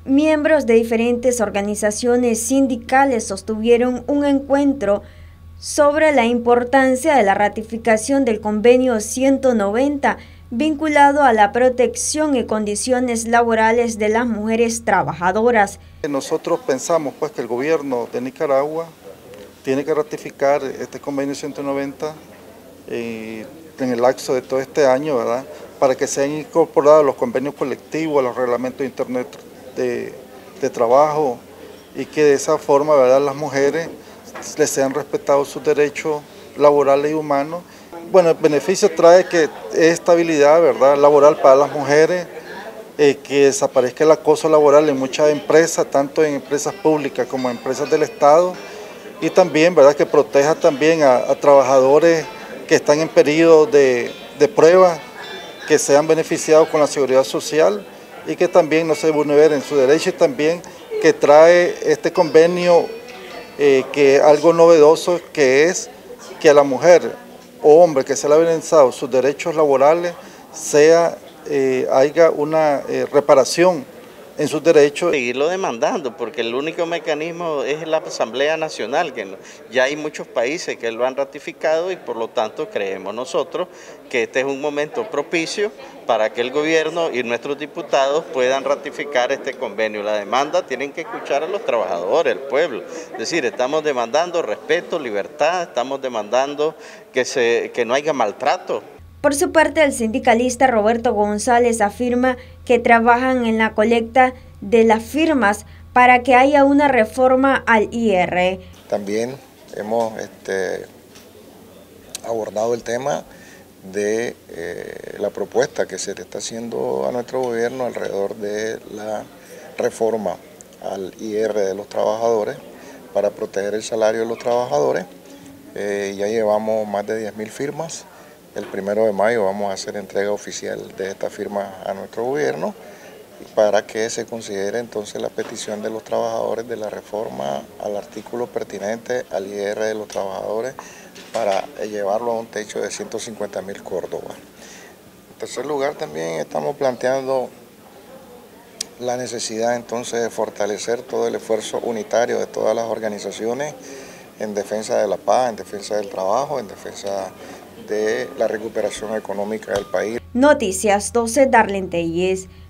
Miembros de diferentes organizaciones sindicales sostuvieron un encuentro sobre la importancia de la ratificación del convenio 190 vinculado a la protección y condiciones laborales de las mujeres trabajadoras. Nosotros pensamos pues que el gobierno de Nicaragua tiene que ratificar este convenio 190 en el lapso de todo este año, ¿verdad?, para que sean incorporados los convenios colectivos, los reglamentos de internet de trabajo, y que de esa forma, ¿verdad?, las mujeres les sean respetados sus derechos laborales y humanos. Bueno, el beneficio trae que es estabilidad, ¿verdad?, laboral para las mujeres, que desaparezca el acoso laboral en muchas empresas, tanto en empresas públicas como en empresas del Estado, y también, ¿verdad?, que proteja también a trabajadores que están en periodo de prueba, que sean beneficiados con la seguridad social y que también no se vulneren sus derechos, y también que trae este convenio que algo novedoso, que es que a la mujer o hombre que se le ha violentado sus derechos laborales haya una reparación en sus derechos. Seguirlo demandando, porque el único mecanismo es la Asamblea Nacional, que ya hay muchos países que lo han ratificado, y por lo tanto creemos nosotros que este es un momento propicio para que el gobierno y nuestros diputados puedan ratificar este convenio. La demanda tienen que escuchar a los trabajadores, al pueblo. Es decir, estamos demandando respeto, libertad, estamos demandando que no haya maltrato. Por su parte, el sindicalista Roberto González afirma que trabajan en la colecta de las firmas para que haya una reforma al IR. También hemos abordado el tema de la propuesta que se le está haciendo a nuestro gobierno alrededor de la reforma al IR de los trabajadores para proteger el salario de los trabajadores. Ya llevamos más de 10.000 firmas. El 1 de mayo vamos a hacer entrega oficial de esta firma a nuestro gobierno para que se considere entonces la petición de los trabajadores de la reforma al artículo pertinente al IR de los trabajadores para llevarlo a un techo de 150.000 córdobas. En tercer lugar, también estamos planteando la necesidad entonces de fortalecer todo el esfuerzo unitario de todas las organizaciones en defensa de la paz, en defensa del trabajo, en defensa de la recuperación económica del país. Noticias 12, Darlene Telles.